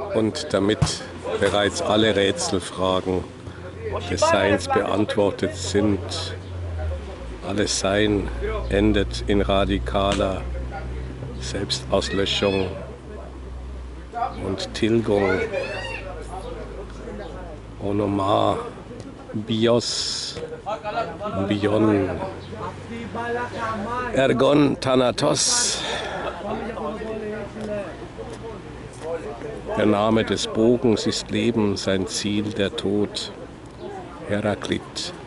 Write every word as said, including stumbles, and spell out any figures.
Und damit bereits alle Rätselfragen des Seins beantwortet sind, alles Sein endet in radikaler Selbstauslöschung und Tilgung. Onoma, Bios, Bion, Ergon Thanatos. Der Name des Bogens ist Leben, sein Ziel der Tod. Heraklit.